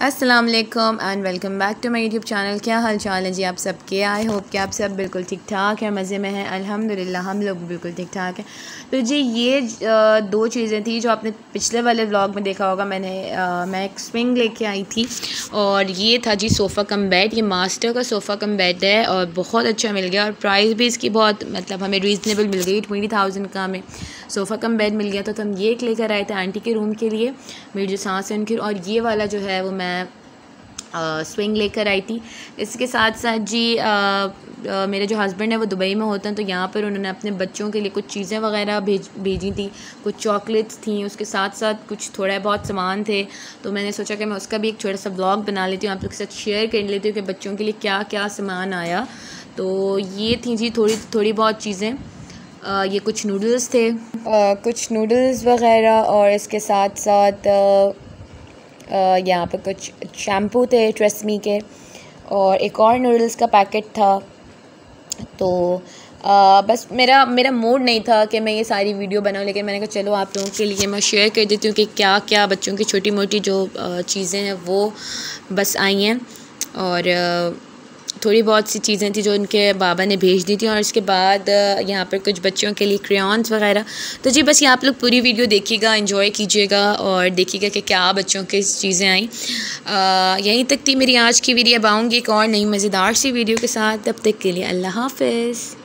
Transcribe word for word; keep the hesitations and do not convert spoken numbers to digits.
अस्सलाम वालेकुम and welcome back to my YouTube channel. क्या हाल चाल है जी आप सबके? आई होप कि आप सब बिल्कुल ठीक ठाक हैं, मज़े में हैं। अल्हम्दुलिल्लाह हम लोग भी बिल्कुल ठीक ठाक हैं। तो जी ये दो चीज़ें थी जो आपने पिछले वाले व्लॉग में देखा होगा। मैंने आ, मैं एक स्विंग लेके आई थी और ये था जी सोफ़ा कम बेड। ये मास्टर का सोफ़ा कम बेड है और बहुत अच्छा मिल गया और प्राइस भी इसकी बहुत मतलब हमें रीज़नेबल मिल गई। ट्वेंटी थाउजेंड का हमें सोफ़ा कम बेड मिल गया था। तो हम ये एक लेकर आए थे आंटी के रूम के लिए, मेरी जो सास है उनकी। और ये वाला जो है वो मैं स्विंग लेकर आई थी। इसके साथ साथ जी आ, आ, मेरे जो हस्बैंड है वो दुबई में होते हैं, तो यहाँ पर उन्होंने अपने बच्चों के लिए कुछ चीज़ें वगैरह भेज भेजी थी। कुछ चॉकलेट्स थी, उसके साथ साथ कुछ थोड़ा बहुत सामान थे। तो मैंने सोचा कि मैं उसका भी एक छोटा सा ब्लॉग बना लेती हूँ, आप लोग के साथ शेयर कर लेती हूँ कि बच्चों के लिए क्या क्या सामान आया। तो ये थी जी थोड़ी थोड़ी बहुत चीज़ें। आ, ये कुछ नूडल्स थे, आ, कुछ नूडल्स वगैरह, और इसके साथ साथ आ, यहाँ पर कुछ शैम्पू थे ट्रेसमी के, और एक और नूडल्स का पैकेट था। तो आ, बस मेरा मेरा मूड नहीं था कि मैं ये सारी वीडियो बनाऊं, लेकिन मैंने कहा चलो आप लोगों के लिए मैं शेयर कर देती हूँ कि क्या क्या बच्चों की छोटी मोटी जो चीज़ें हैं वो बस आई हैं। और आ, थोड़ी बहुत सी चीज़ें थी जो उनके बाबा ने भेज दी थी। और इसके बाद यहाँ पर कुछ बच्चों के लिए क्रेयॉन्स वगैरह। तो जी बस ये आप लोग पूरी वीडियो देखिएगा, एंजॉय कीजिएगा और देखिएगा कि क्या बच्चों की चीज़ें आई। यहीं तक थी मेरी आज की वीडियो। अब आऊँगी एक और नई मज़ेदार सी वीडियो के साथ। तब तक के लिए अल्लाह हाफ़िज़।